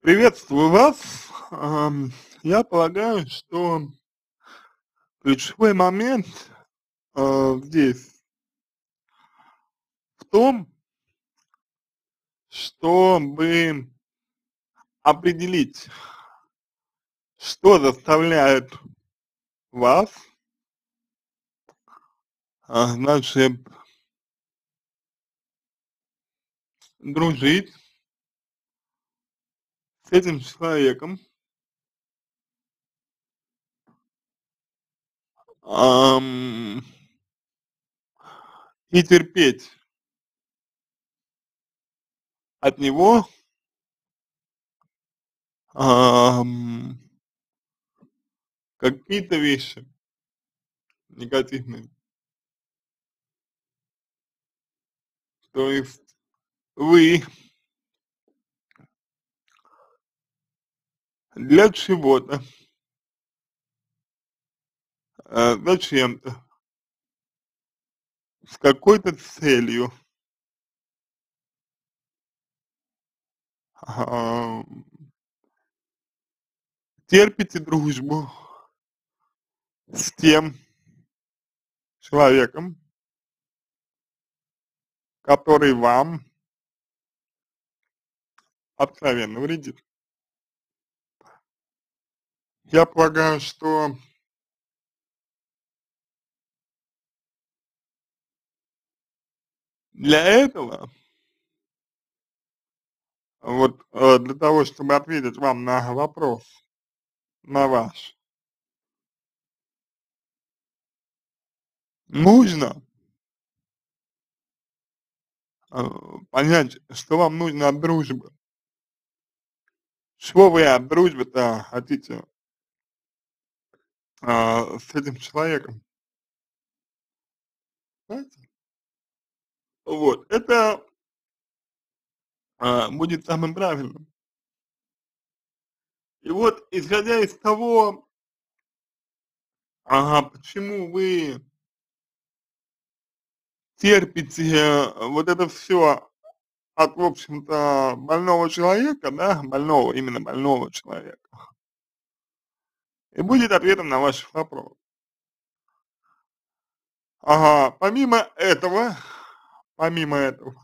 Приветствую вас. Я полагаю, что ключевой момент здесь в том, чтобы определить, что заставляет вас, значит, дружить с этим человеком, ам, и терпеть от него ам, какие-то вещи негативные. То есть вы для чего-то, зачем-то, с какой-то целью, ам, терпите дружбу с тем человеком, который вам откровенно вредит. Я полагаю, что для этого, вот, для того, чтобы ответить вам на вопрос, на ваш, нужно э, понять, что вам нужно от дружбы. Чего вы от дружбы-то хотите с этим человеком, знаете? Вот, это будет самым правильным. И вот, исходя из того, почему вы терпите вот это все от, в общем-то, больного человека, да, больного, именно больного человека, и будет ответом на ваш вопрос. Помимо этого,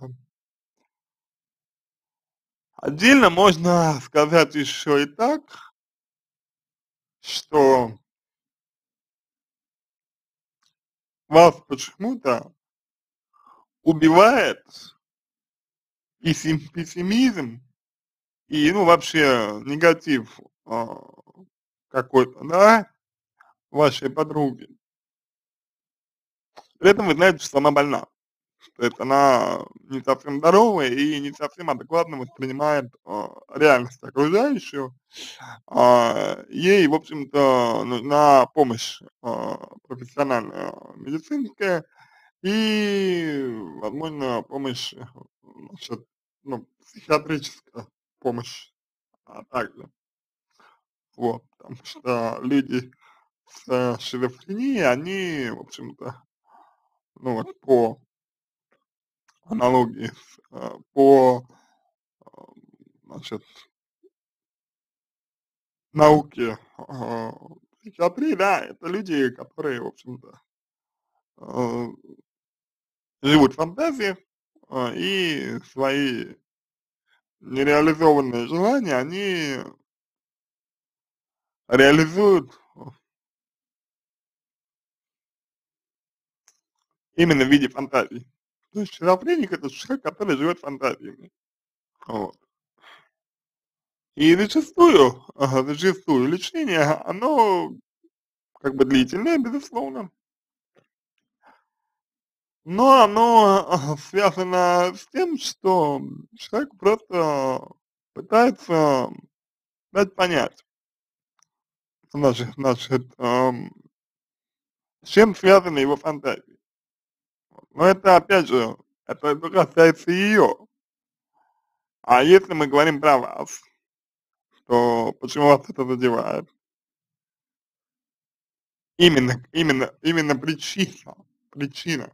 отдельно можно сказать еще и так, что вас почему-то убивает пессимизм и, ну, вообще негатив какой-то, да, вашей подруги. При этом вы знаете, что она больна. То есть она не совсем здоровая и не совсем адекватно воспринимает реальность окружающую. Ей, в общем-то, нужна помощь профессиональная, медицинская и, возможно, помощь, значит, ну, психиатрическая помощь, также. Вот, потому что люди с шизофренией, они, в общем-то, ну вот по аналогии а, значит, науке психиатрии, да, это люди, которые, в общем-то, э, живут в фантазиях, и свои нереализованные желания они реализуют именно в виде фантазий. То есть шизофреник — это человек, который живет фантазиями. Вот. И зачастую лечение, оно как бы длительное, безусловно, но оно связано с тем, что человек просто пытается дать понять, с чем связаны его фантазии. Но это, опять же, это касается ее. А если мы говорим про вас, то почему вас это задевает? Именно причина,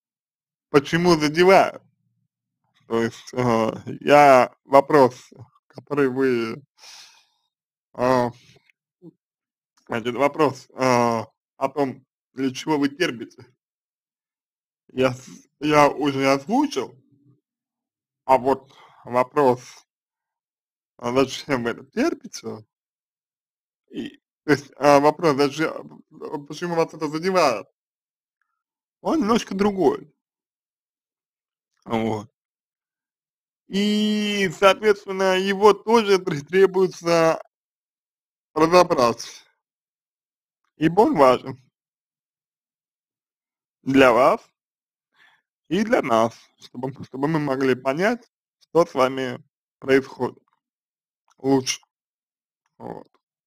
почему задевает. То есть, вопрос, который вы, а, значит, вопрос, о том, для чего вы терпите, я уже озвучил, а вот вопрос, зачем вы это терпите, и, то есть, вопрос, зачем, почему вас это задевает, он немножко другой, вот. И, соответственно, его тоже требуется разобрать, ибо он важен для вас и для нас, чтобы мы могли понять, что с вами происходит лучше. Вот.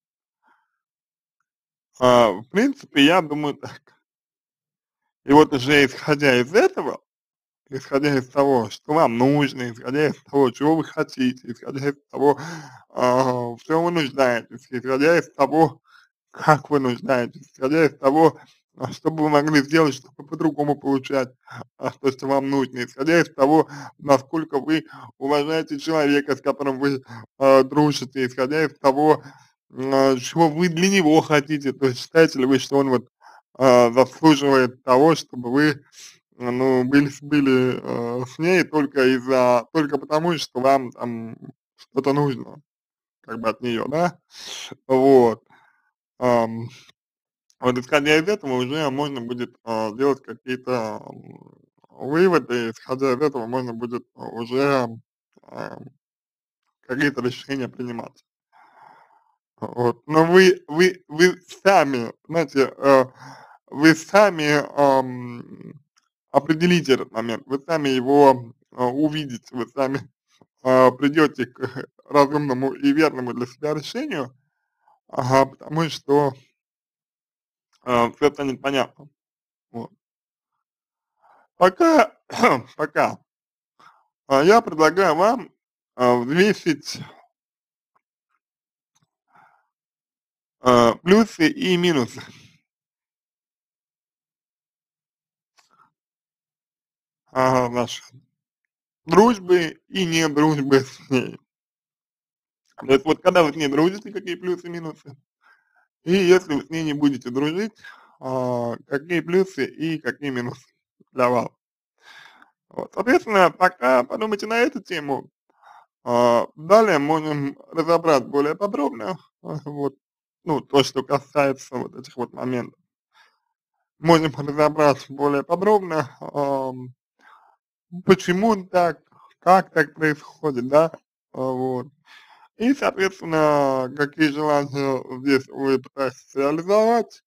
В принципе, я думаю так. И вот уже исходя из этого, исходя из того, что вам нужно, исходя из того, чего вы хотите, исходя из того, в чем вы нуждаетесь, исходя из того, как вы нуждаетесь, исходя из того, что бы вы могли сделать, чтобы по-другому получать то, что вам нужно, исходя из того, насколько вы уважаете человека, с которым вы дружите, исходя из того, чего вы для него хотите, то есть считаете ли вы, что он вот заслуживает того, чтобы вы ну, были с ней только потому, что вам там что-то нужно, как бы от нее, да, вот. Ам, вот исходя из этого уже можно будет делать какие-то выводы, исходя из этого можно будет уже а, какие-то решения принимать. Вот. Но вы сами, знаете, вы сами определите этот момент, вы сами его увидите, вы сами придете к разумному и верному для себя решению, потому что всё станет понятно. Вот. Пока, пока я предлагаю вам взвесить плюсы и минусы нашей дружбы и не дружбы с ней. То есть вот когда вы с ней дружите, какие плюсы и минусы, и если вы с ней не будете дружить, какие плюсы и какие минусы для вас. Вот, соответственно, пока подумайте на эту тему. Далее можем разобрать более подробно, вот, ну, то, что касается вот этих вот моментов. Можем разобрать более подробно, почему так, как так происходит, да, вот. И, соответственно, какие желания здесь вы пытаетесь реализовать,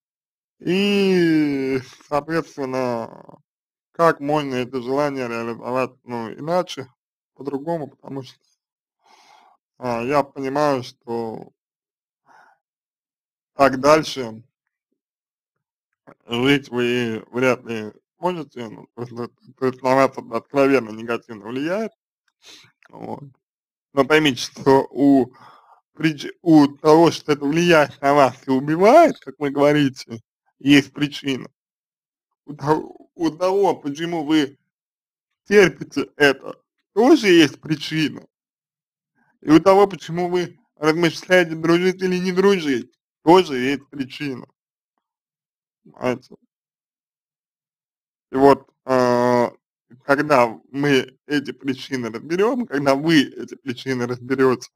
и, соответственно, как можно это желание реализовать, ну, иначе, по-другому, потому что я понимаю, что так дальше жить вы вряд ли можете, ну, то есть на вас это откровенно негативно влияет, вот. Но поймите, что у того, что это влияет на вас и убивает, как вы говорите, есть причина. У того, почему вы терпите это, тоже есть причина. И у того, почему вы размышляете, дружить или не дружить, тоже есть причина, понимаете. И вот, когда мы эти причины разберем, когда вы эти причины разберете,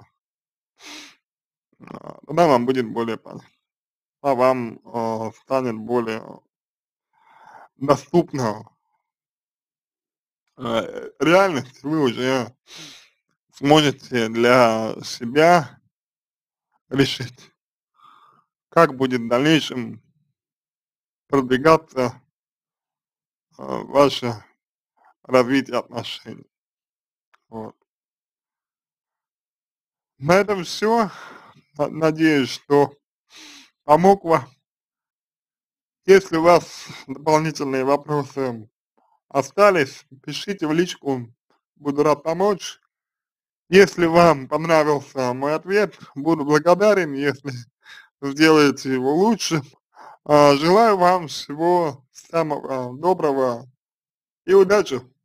тогда вам будет более понятно, вам станет более доступна реальность, вы уже сможете для себя решить, как будет в дальнейшем продвигаться ваше развитие отношений. Вот. На этом все. Надеюсь, что помог вам. Если у вас дополнительные вопросы остались, пишите в личку, буду рад помочь. Если вам понравился мой ответ, буду благодарен, если сделаете его лучше. Желаю вам всего самого доброго и удачи!